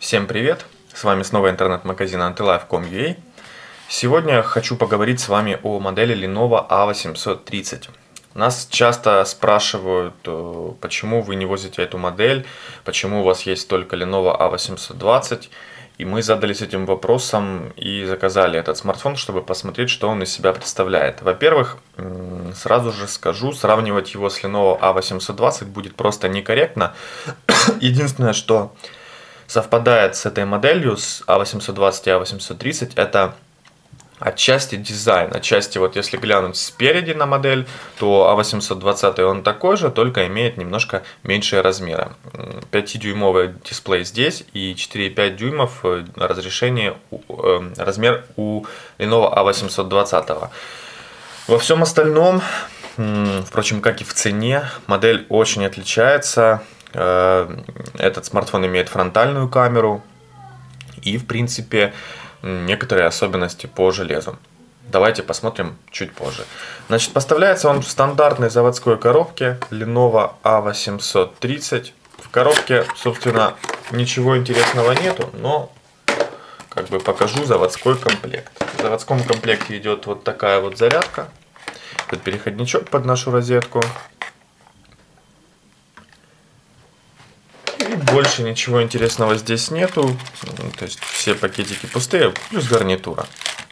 Всем привет! С вами снова интернет-магазин antilife.com.ua. Сегодня хочу поговорить с вами о модели Lenovo A830. Нас часто спрашивают, почему вы не возите эту модель, почему у вас есть только Lenovo A820. И мы задались этим вопросом и заказали этот смартфон, чтобы посмотреть, что он из себя представляет. Во-первых, сразу же скажу, сравнивать его с Lenovo A820 будет просто некорректно. Единственное, что совпадает с этой моделью, с A820 и A830, это отчасти дизайн. Отчасти, вот если глянуть спереди на модель, то A820 он такой же, только имеет немножко меньшие размеры. 5-дюймовый дисплей здесь и 4,5 дюймов разрешение, размер у Lenovo A820. Во всем остальном, впрочем, как и в цене, модель очень отличается. Этот смартфон имеет фронтальную камеру и, в принципе, некоторые особенности по железу. Давайте посмотрим чуть позже. Значит, поставляется он в стандартной заводской коробке Lenovo A830. В коробке, собственно, ничего интересного нету, но как бы покажу заводской комплект. В заводском комплекте идет вот такая вот зарядка, этот переходничок под нашу розетку. И больше ничего интересного здесь нету, то есть все пакетики пустые, плюс гарнитура.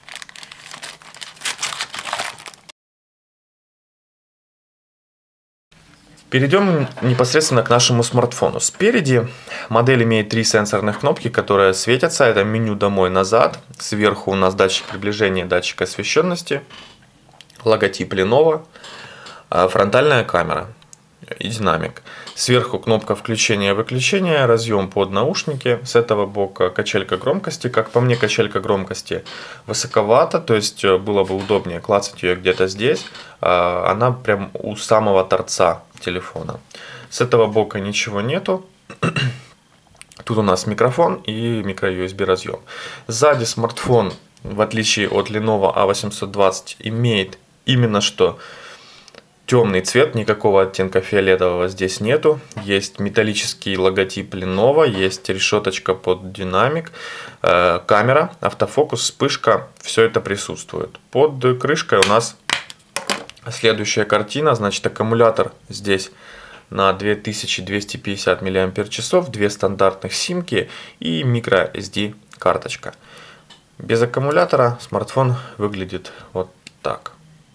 Перейдем непосредственно к нашему смартфону. Спереди модель имеет 3 сенсорных кнопки, которые светятся. Это меню домой-назад. Сверху у нас датчик приближения, датчик освещенности, логотип Lenovo, фронтальная камера и динамик. Сверху кнопка включения-выключения, разъем под наушники. С этого бока качелька громкости. Как по мне, качелька громкости высоковата, то есть было бы удобнее клацать ее где-то здесь. Она прям у самого торца телефона. С этого бока ничего нету. Тут у нас микрофон и micro-USB разъем. Сзади смартфон, в отличие от Lenovo A820, имеет именно что темный цвет, никакого оттенка фиолетового здесь нету. Есть металлический логотип Lenovo, есть решеточка под динамик, камера, автофокус, вспышка, все это присутствует. Под крышкой у нас следующая картина, значит, аккумулятор здесь на 2250 мАч, 2 стандартных симки и microSD карточка. Без аккумулятора смартфон выглядит вот так.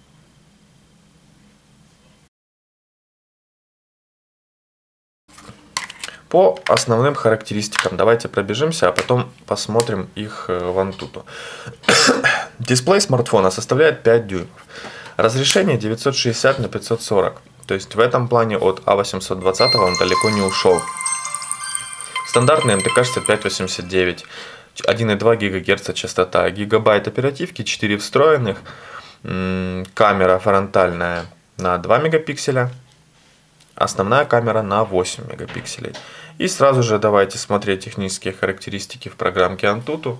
По основным характеристикам давайте пробежимся, а потом посмотрим их в Antutu. Дисплей смартфона составляет 5 дюймов. Разрешение 960 на 540. То есть в этом плане от A820 он далеко не ушел. Стандартный МТК-6589. 1,2 ГГц частота. Гигабайт оперативки, 4 встроенных. Камера фронтальная на 2 мегапикселя. Основная камера на 8 мегапикселей. И сразу же давайте смотреть технические характеристики в программке Antutu.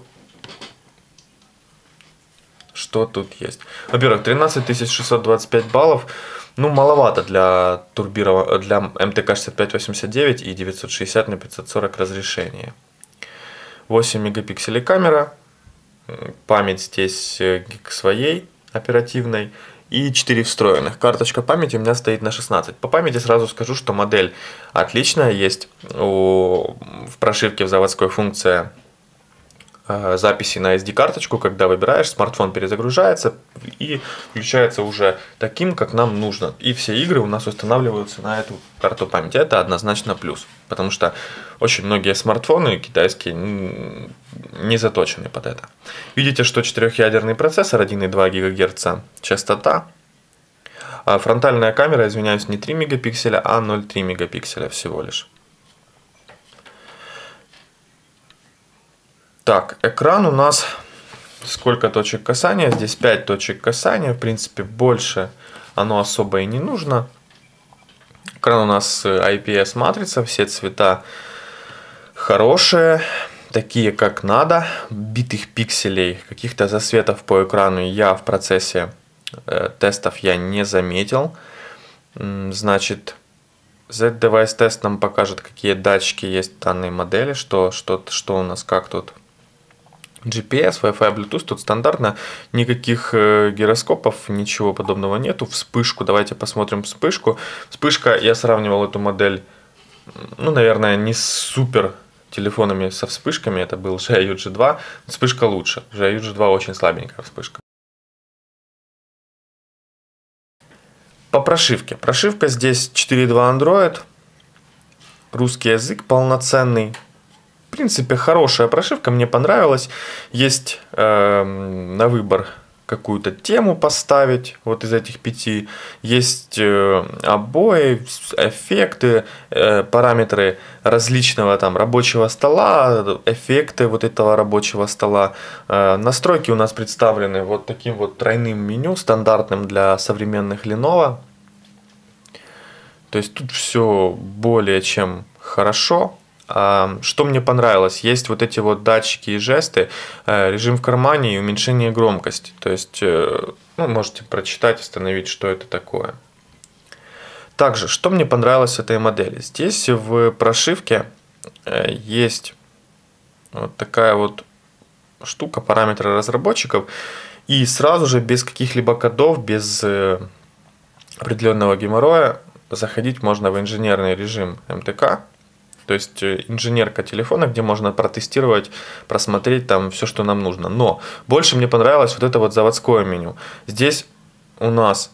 Что тут есть? Во-первых, 13625 баллов. Ну, маловато для МТК-6589 и 960 на 540 разрешения. 8 мегапикселей камера. Память здесь гиг своей оперативной. И 4 встроенных. Карточка памяти у меня стоит на 16. По памяти сразу скажу, что модель отличная. Есть в прошивке в заводской функция записи на SD-карточку. Когда выбираешь, смартфон перезагружается и включается уже таким, как нам нужно. И все игры у нас устанавливаются на эту карту памяти. Это однозначно плюс. Потому что очень многие смартфоны китайские не заточены под это. Видите, что 4-ядерный процессор, 1,2 ГГц частота. А фронтальная камера, извиняюсь, не 3 мегапикселя, а 0,3 мегапикселя всего лишь. Так, экран у нас сколько точек касания? Здесь 5 точек касания. В принципе, больше оно особо и не нужно. Экран у нас IPS матрица, все цвета хорошие, такие как надо. Битых пикселей, каких-то засветов по экрану я в процессе тестов я не заметил. Значит, Z-Device Test нам покажет, какие датчики есть в данной модели, что у нас, как тут. GPS, Wi-Fi, Bluetooth, тут стандартно, никаких гироскопов, ничего подобного нету. Вспышку, давайте посмотрим вспышку. Вспышка, я сравнивал эту модель, ну, наверное, не с супер телефонами со вспышками, это был Xiaomi G2, вспышка лучше. Xiaomi G2 очень слабенькая вспышка. По прошивке. Прошивка здесь 4.2 Android, русский язык полноценный. В принципе, хорошая прошивка, мне понравилась. Есть на выбор какую-то тему поставить, вот из этих 5. Есть обои, эффекты, параметры различного там рабочего стола, эффекты вот этого рабочего стола. Настройки у нас представлены вот таким вот тройным меню, стандартным для современных Lenovo. То есть тут все более чем хорошо. Что мне понравилось, есть вот эти вот датчики и жесты, режим в кармане и уменьшение громкости. То есть, ну, можете прочитать, остановить, что это такое. Также, что мне понравилось в этой модели. Здесь в прошивке есть вот такая вот штука, параметры разработчиков. И сразу же, без каких-либо кодов, без определенного геморроя, заходить можно в инженерный режим МТК. То есть инженерка телефона, где можно протестировать, просмотреть там все, что нам нужно. Но больше мне понравилось вот это вот заводское меню. Здесь у нас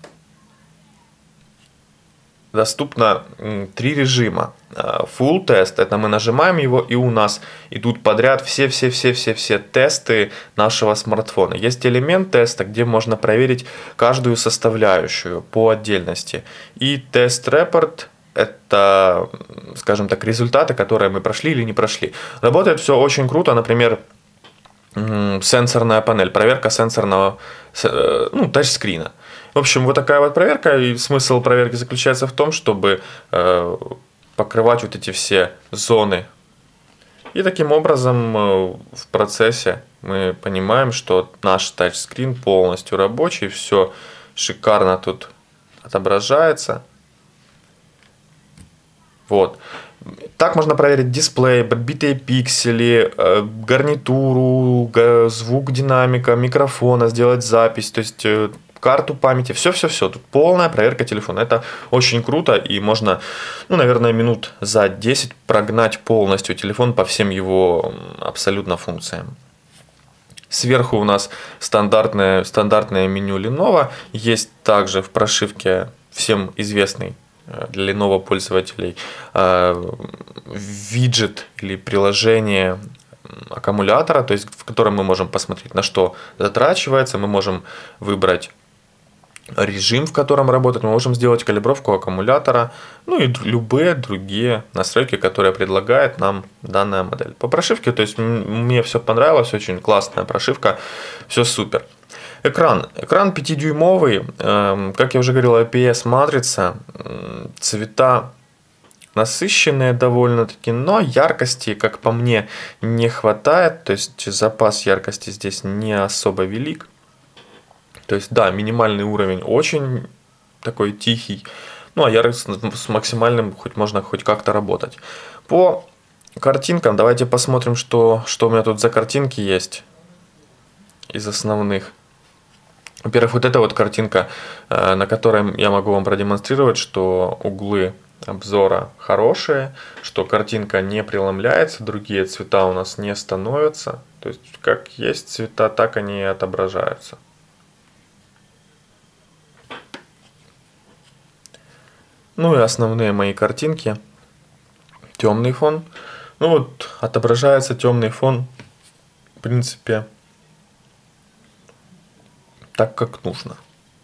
доступно 3 режима. Full тест, это мы нажимаем его, и у нас идут подряд все тесты нашего смартфона. Есть элемент теста, где можно проверить каждую составляющую по отдельности. И тест-репорт. Это, скажем так, результаты, которые мы прошли или не прошли. Работает все очень круто. Например, сенсорная панель, проверка сенсорного, ну, тачскрина. В общем, вот такая вот проверка. И смысл проверки заключается в том, чтобы покрывать вот эти все зоны. И таким образом в процессе мы понимаем, что наш тачскрин полностью рабочий. Все шикарно тут отображается. Вот. Так можно проверить дисплей, подбитые пиксели, гарнитуру, звук динамика, микрофона, сделать запись, то есть карту памяти, все. Тут полная проверка телефона. Это очень круто, и можно, ну, наверное, минут за 10 прогнать полностью телефон по всем его абсолютно функциям. Сверху у нас стандартное меню Lenovo. Есть также в прошивке всем известный для Lenovo пользователей виджет или приложение аккумулятора, то есть в котором мы можем посмотреть, на что затрачивается, мы можем выбрать режим, в котором работает, мы можем сделать калибровку аккумулятора, ну и любые другие настройки, которые предлагает нам данная модель. По прошивке, то есть мне все понравилось, очень классная прошивка, все супер. Экран 5-дюймовый, как я уже говорил, IPS-матрица, цвета насыщенные довольно-таки, но яркости, как по мне, не хватает, то есть запас яркости здесь не особо велик. То есть, да, минимальный уровень очень такой тихий, ну а яркость с максимальным можно хоть как-то работать. По картинкам давайте посмотрим, что у меня тут за картинки есть из основных. Во-первых, вот эта вот картинка, на которой я могу вам продемонстрировать, что углы обзора хорошие, что картинка не преломляется, другие цвета у нас не становятся. То есть, как есть цвета, так они и отображаются. Ну и основные мои картинки. Темный фон. Ну вот, отображается темный фон, в принципе, так, как нужно.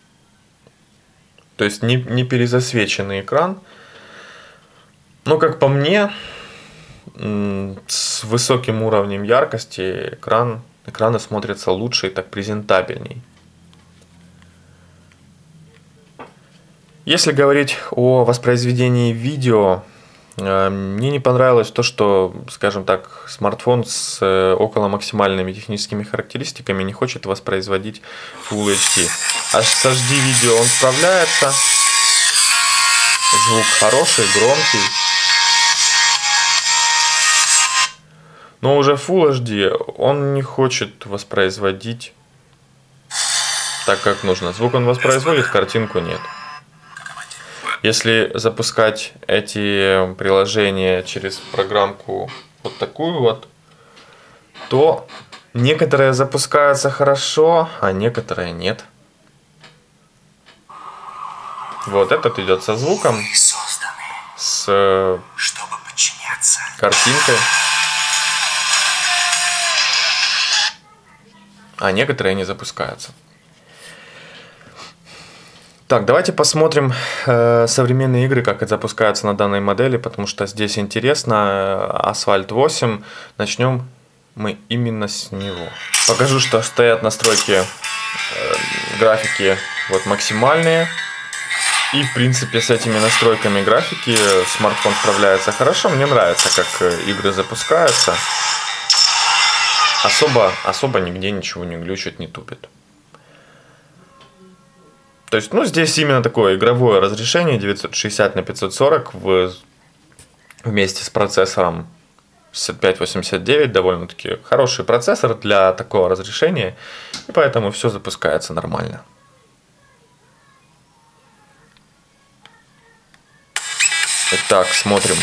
То есть не перезасвеченный экран. Но, как по мне, с высоким уровнем яркости экраны смотрятся лучше и так презентабельней. Если говорить о воспроизведении видео, мне не понравилось то, что, скажем так, смартфон с около максимальными техническими характеристиками не хочет воспроизводить Full HD. А с HD видео он справляется. Звук хороший, громкий. Но уже Full HD он не хочет воспроизводить так, как нужно. Звук он воспроизводит, картинку нет. Если запускать эти приложения через программку вот такую вот, то некоторые запускаются хорошо, а некоторые нет. Вот этот идет со звуком, с картинкой. А некоторые не запускаются. Так, давайте посмотрим современные игры, как это запускается на данной модели, потому что здесь интересно. Asphalt 8. Начнем мы именно с него. Покажу, что стоят настройки графики вот максимальные. И в принципе с этими настройками графики смартфон справляется хорошо. Мне нравится, как игры запускаются. Особо нигде ничего не глючит, не тупит. То есть, ну, здесь именно такое игровое разрешение 960 на 540 вместе с процессором 6589, довольно-таки хороший процессор для такого разрешения, и поэтому все запускается нормально. Итак, смотрим.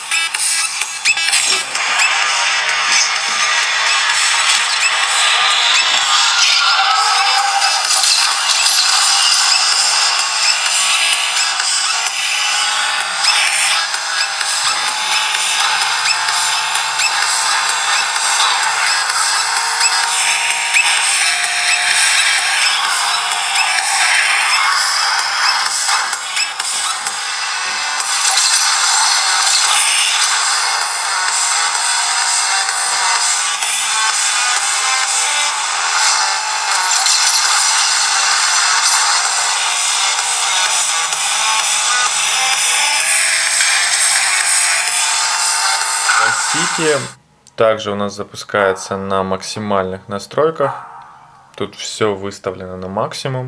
City также у нас запускается на максимальных настройках. Тут все выставлено на максимум.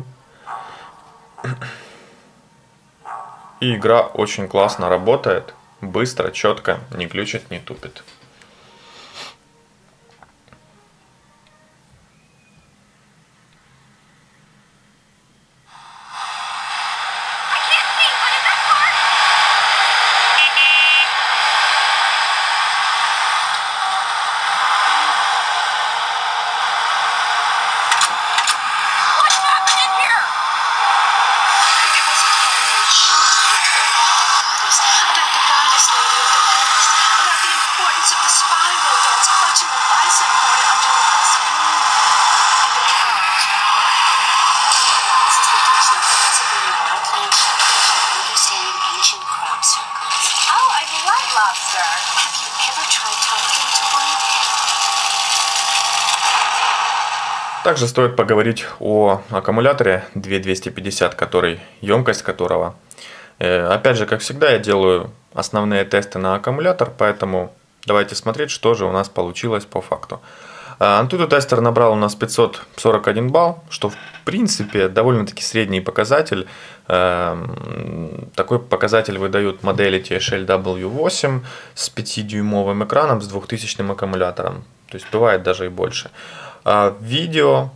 И игра очень классно работает, быстро, четко, не глючит, не тупит. Также стоит поговорить о аккумуляторе 2250, емкость которого. Опять же, как всегда, я делаю основные тесты на аккумулятор, поэтому давайте смотреть, что же у нас получилось по факту. Antutu тестер набрал у нас 541 балл, что в принципе довольно-таки средний показатель. Такой показатель выдают модели TSL W8 с 5-дюймовым экраном с 2000 аккумулятором. То есть бывает даже и больше. Видео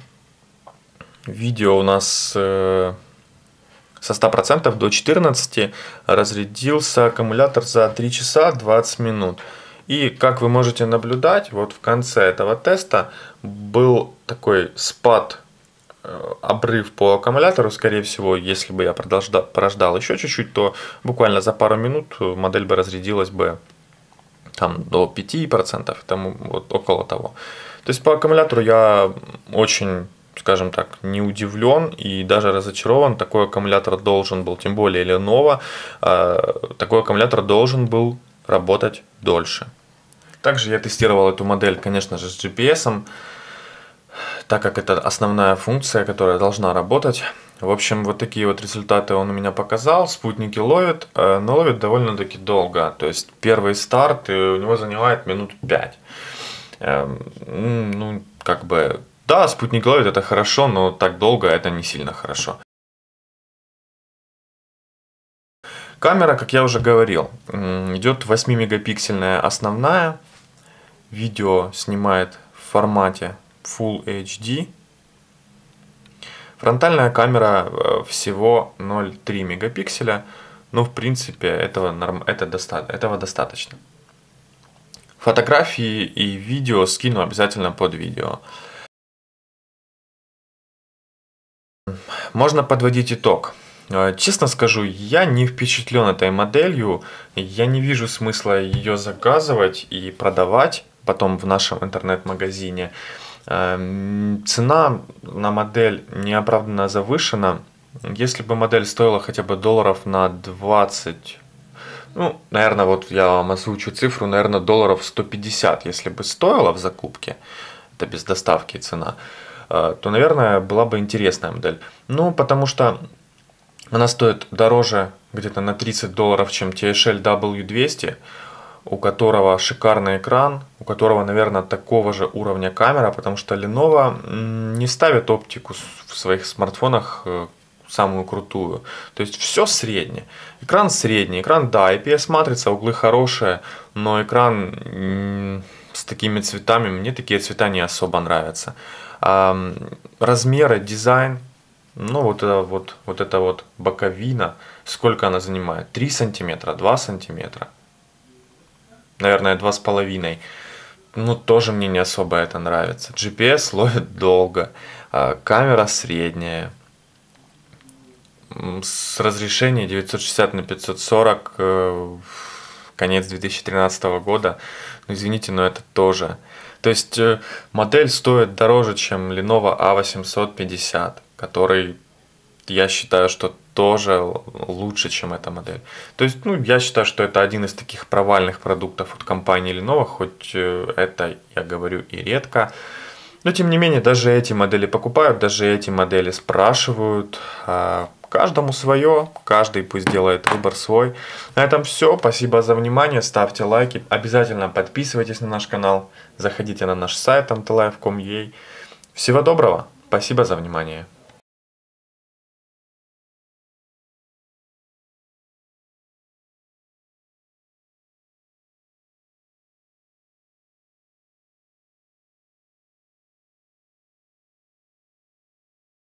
у нас со 100% до 14 разрядился аккумулятор за 3 часа 20 минут. И как вы можете наблюдать, вот в конце этого теста был такой спад, обрыв по аккумулятору. Скорее всего, если бы я прождал еще чуть-чуть, то буквально за пару минут модель бы разрядилась бы там до 5%, там, вот около того. То есть по аккумулятору я очень, скажем так, не удивлен и даже разочарован. Такой аккумулятор должен был, тем более Lenovo, такой аккумулятор должен был работать дольше. Также я тестировал эту модель, конечно же, с GPS, так как это основная функция, которая должна работать. В общем, вот такие вот результаты он у меня показал. Спутники ловят, но ловят довольно-таки долго. То есть первый старт у него занимает минут 5. Ну, как бы, да, спутник ловит, это хорошо, но так долго это не сильно хорошо. Камера, как я уже говорил, идет 8-мегапиксельная основная. Видео снимает в формате Full HD. Фронтальная камера всего 0,3 мегапикселя, но в принципе этого достаточно. Фотографии и видео скину обязательно под видео. Можно подводить итог. Честно скажу, я не впечатлен этой моделью, я не вижу смысла ее заказывать и продавать потом в нашем интернет-магазине. Цена на модель неоправданно завышена. Если бы модель стоила хотя бы долларов на 20, ну, наверное, вот я вам озвучу цифру, наверное, долларов 150, если бы стоила в закупке, это без доставки цена, то, наверное, была бы интересная модель. Ну, потому что она стоит дороже где-то на 30 долларов, чем TSL W200, у которого шикарный экран, у которого, наверное, такого же уровня камера, потому что Lenovo не ставит оптику в своих смартфонах самую крутую. То есть все среднее. Экран средний, экран, да, IPS-матрица, углы хорошие, но экран с такими цветами, мне такие цвета не особо нравятся. Размеры, дизайн, ну вот это вот боковина, сколько она занимает? 3 сантиметра, 2 сантиметра. Наверное, 2,5. Ну, тоже мне не особо это нравится. GPS ловит долго. Камера средняя. С разрешением 960 на 540. Конец 2013 года. Ну, извините, но это тоже. То есть, модель стоит дороже, чем Lenovo A850, который, я считаю, что тоже лучше, чем эта модель. То есть, ну, я считаю, что это один из таких провальных продуктов от компании Lenovo, хоть это я говорю и редко. Но, тем не менее, даже эти модели покупают, даже эти модели спрашивают. Каждому свое, каждый пусть делает выбор свой. На этом все. Спасибо за внимание. Ставьте лайки. Обязательно подписывайтесь на наш канал. Заходите на наш сайт antlife.com.ua. Всего доброго. Спасибо за внимание.